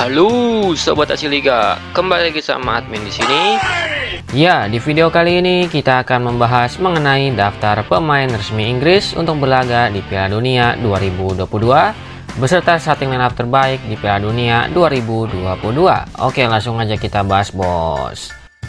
Halo Sobat Aksi Liga, kembali lagi sama admin di sini. Ya, di video kali ini kita akan membahas mengenai daftar pemain resmi Inggris untuk berlaga di Piala Dunia 2022 beserta starting lineup terbaik di Piala Dunia 2022. Oke, langsung aja kita bahas, bos.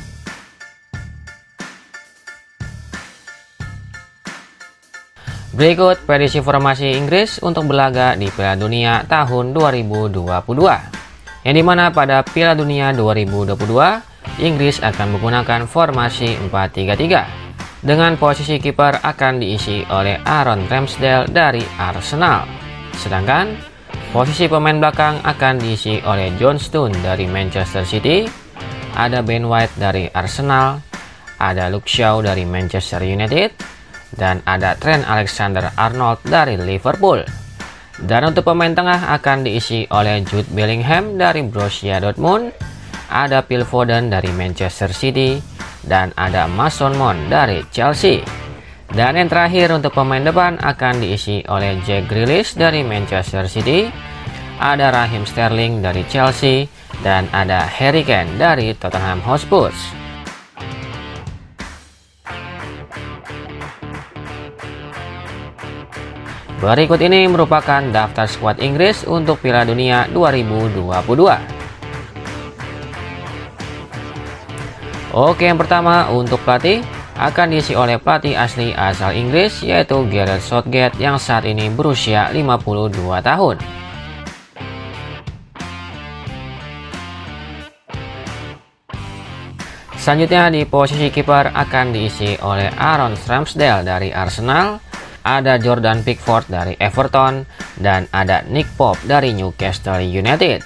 Berikut prediksi formasi Inggris untuk berlaga di Piala Dunia tahun 2022. Yang dimana pada Piala Dunia 2022, Inggris akan menggunakan formasi 4-3-3. Dengan posisi kiper akan diisi oleh Aaron Ramsdale dari Arsenal. Sedangkan posisi pemain belakang akan diisi oleh John Stones dari Manchester City, ada Ben White dari Arsenal, ada Luke Shaw dari Manchester United, dan ada Trent Alexander-Arnold dari Liverpool. Dan untuk pemain tengah akan diisi oleh Jude Bellingham dari Borussia Dortmund, ada Phil Foden dari Manchester City, dan ada Mason Mount dari Chelsea. Dan yang terakhir untuk pemain depan akan diisi oleh Jack Grealish dari Manchester City, ada Raheem Sterling dari Chelsea, dan ada Harry Kane dari Tottenham Hotspur. Berikut ini merupakan daftar skuad Inggris untuk Piala Dunia 2022. Oke, yang pertama untuk pelatih akan diisi oleh pelatih asli asal Inggris yaitu Gareth Southgate yang saat ini berusia 52 tahun. Selanjutnya di posisi kiper akan diisi oleh Aaron Ramsdale dari Arsenal, ada Jordan Pickford dari Everton, dan ada Nick Pope dari Newcastle United.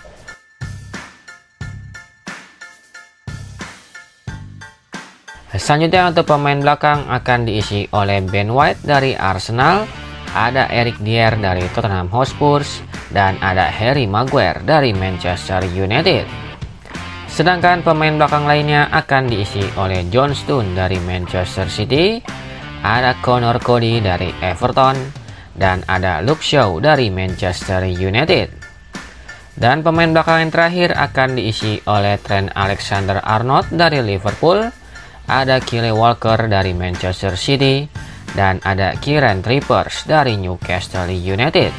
Selanjutnya untuk pemain belakang akan diisi oleh Ben White dari Arsenal, ada Eric Dier dari Tottenham Hotspur, dan ada Harry Maguire dari Manchester United. Sedangkan pemain belakang lainnya akan diisi oleh John Stones dari Manchester City, ada Connor Cody dari Everton, dan ada Luke Shaw dari Manchester United. Dan pemain belakang yang terakhir akan diisi oleh Trent Alexander-Arnold dari Liverpool, ada Kyle Walker dari Manchester City, dan ada Kieran Trippier dari Newcastle United.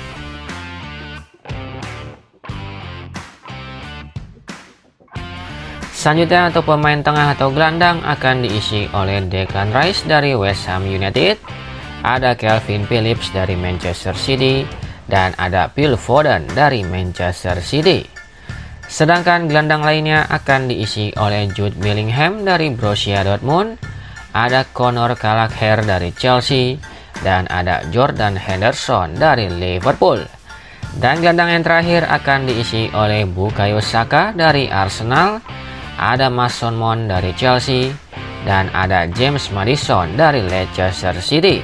Selanjutnya untuk pemain tengah atau gelandang akan diisi oleh Declan Rice dari West Ham United, ada Calvin Phillips dari Manchester City, dan ada Phil Foden dari Manchester City. Sedangkan gelandang lainnya akan diisi oleh Jude Bellingham dari Borussia Dortmund, ada Conor Gallagher dari Chelsea, dan ada Jordan Henderson dari Liverpool. Dan gelandang yang terakhir akan diisi oleh Bukayo Saka dari Arsenal, ada Mason Mount dari Chelsea, dan ada James Maddison dari Leicester City.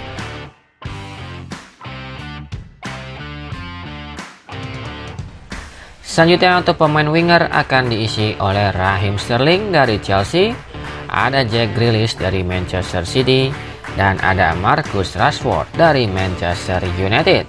Selanjutnya untuk pemain winger akan diisi oleh Raheem Sterling dari Chelsea, ada Jack Grealish dari Manchester City, dan ada Marcus Rashford dari Manchester United.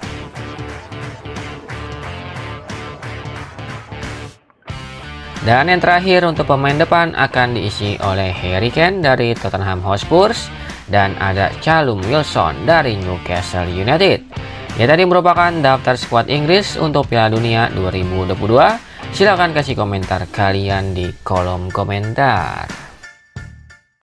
Dan yang terakhir untuk pemain depan akan diisi oleh Harry Kane dari Tottenham Hotspur, dan ada Callum Wilson dari Newcastle United. Ya, tadi merupakan daftar skuad Inggris untuk Piala Dunia 2022. Silahkan kasih komentar kalian di kolom komentar.